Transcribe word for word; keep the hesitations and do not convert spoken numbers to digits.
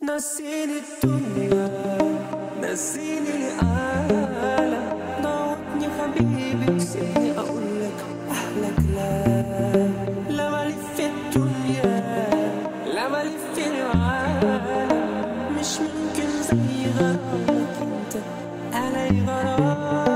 نسيني الدنيا، نسيني العالم، ضاعتني حبيبي وسيبني أقولك أحلى كلام. لا مالي في الدنيا، لا مالي في العالم، مش ممكن زي غرامك انت علي غرام.